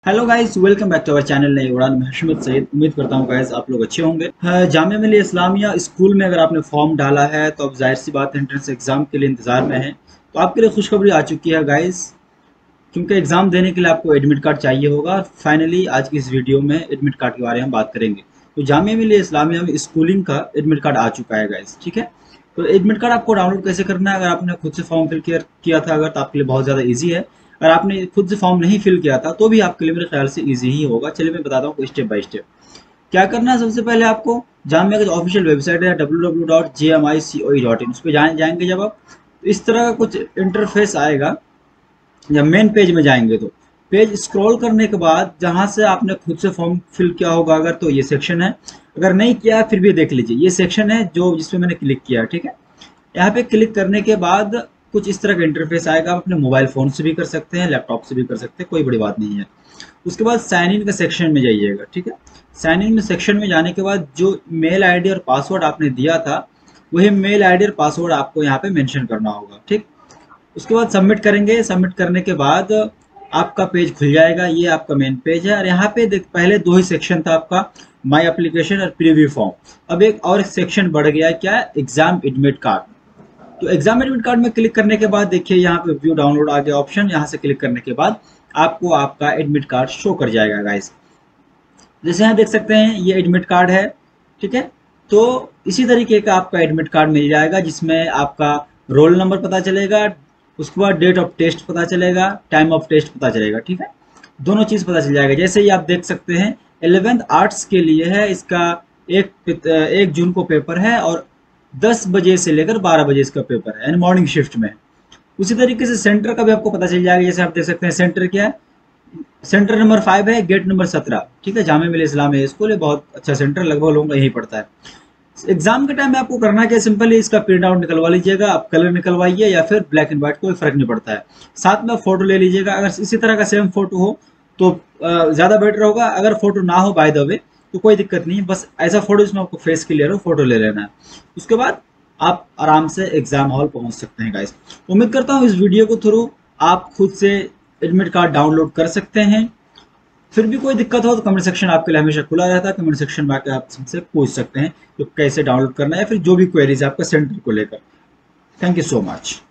Hello guys, welcome back to our channel Nai Udaan में हशमत सईद। उम्मीद करता हूँ गाइस आप लोग अच्छे होंगे। जामिया मिलिया इस्लामिया स्कूल में अगर आपने फॉर्म डाला है तो अब जाहिर सी बात है एंट्रेंस एग्जाम के लिए इंतजार में है। तो आपके लिए खुशखबरी आ चुकी है गाइस, क्योंकि एग्जाम देने के लिए आपको एडमिट कार्ड चाहिए होगा। और फाइनली आज की इस वीडियो में एडमिट कार्ड के बारे में बात करेंगे। तो जामिया मिलिया इस्लामिया में स्कूलिंग का एडमिट कार्ड आ चुका है गाइस, ठीक है। तो एडमिट कार्ड आपको डाउनलोड कैसे करना है, अगर आपने खुद से फॉर्म फिल किया था अगर, तो आपके लिए बहुत ज़्यादा ईजी है। अगर आपने खुद से फॉर्म नहीं फिल किया था तो भी आपके लिए मेरे ख्याल से ईजी ही होगा। चलिए मैं बताता हूँ स्टेप बाय स्टेप क्या करना है। सबसे पहले आपको जामिया का जो ऑफिशियल वेबसाइट है www.jmicoe.in, उस पर जाएंगे जब आप, तो इस तरह का कुछ इंटरफेस आएगा। जब मेन पेज में जाएंगे तो पेज स्क्रॉल करने के बाद जहां से आपने खुद से फॉर्म फिल किया होगा अगर, तो ये सेक्शन है। अगर नहीं किया फिर भी देख लीजिए, ये सेक्शन है जो जिसपे मैंने क्लिक किया, ठीक है। यहाँ पे क्लिक करने के बाद कुछ इस तरह का इंटरफेस आएगा। आप अपने मोबाइल फोन से भी कर सकते हैं, लैपटॉप से भी कर सकते हैं, कोई बड़ी बात नहीं है। उसके बाद साइन इन का सेक्शन में जाइएगा, ठीक है। साइन इन में सेक्शन में जाने के बाद जो मेल आईडी और पासवर्ड आपने दिया था वही मेल आईडी और पासवर्ड आपको यहाँ पे मेंशन करना होगा, ठीक। उसके बाद सबमिट करेंगे। सबमिट करने के बाद आपका पेज खुल जाएगा। ये आपका मेन पेज है और यहाँ पे देख पहले दो ही सेक्शन था आपका, माय एप्लीकेशन और प्रीव्यू फॉर्म। अब एक और सेक्शन बढ़ गया है, क्या, एग्जाम एडमिट कार्ड। तो एग्जाम एडमिट कार्ड में क्लिक करने के बाद देखिए यहाँ पे व्यू डाउनलोड आ गया ऑप्शन। यहाँ से क्लिक करने के बाद आपको आपका एडमिट कार्ड शो कर जाएगा गाइस। जैसे यहाँ देख सकते हैं ये एडमिट कार्ड है, ठीक है। तो इसी तरीके का आपका एडमिट कार्ड मिल जाएगा जिसमें आपका रोल नंबर पता चलेगा, उसके बाद डेट ऑफ टेस्ट पता चलेगा, टाइम ऑफ टेस्ट पता चलेगा, ठीक है। दोनों चीज़ पता चल जाएगा। जैसे ही आप देख सकते हैं 11th आर्ट्स के लिए है, इसका 1 जून को पेपर है और 10 बजे से लेकर 12 बजे इसका पेपर है, यानी मॉर्निंग शिफ्ट में। उसी तरीके से सेंटर का भी आपको पता चल जाएगा। जैसे आप देख सकते हैं सेंटर क्या है, सेंटर नंबर 5 है, गेट नंबर 17, ठीक है। जामिया मिलिया इस्लामिया स्कूल है, बहुत अच्छा सेंटर, लगभग लोगों का यही पड़ता है। एग्जाम के टाइम में आपको करना क्या, सिंपल है, इसका प्रिंट आउट निकलवा लीजिएगा। आप कलर निकलवाइए या फिर ब्लैक एंड व्हाइट, कोई फर्क नहीं पड़ता है। साथ में फोटो ले लीजिएगा। अगर इसी तरह का सेम फोटो हो तो ज़्यादा बेटर होगा। अगर फोटो ना हो बाय द वे तो कोई दिक्कत नहीं है, बस ऐसा फोटो जिसमें आपको फेस क्लियर हो, फोटो ले लेना है। उसके बाद आप आराम से एग्जाम हॉल पहुंच सकते हैं गाइस। उम्मीद करता हूँ इस वीडियो के थ्रू आप खुद से एडमिट कार्ड डाउनलोड कर सकते हैं। फिर भी कोई दिक्कत हो तो कमेंट सेक्शन आपके लिए हमेशा खुला रहता है। कमेंट सेक्शन में आकर आप हमसे पूछ सकते हैं तो कैसे डाउनलोड करना है या फिर जो भी क्वेरीज है आपका सेंटर को लेकर। Thank you so much.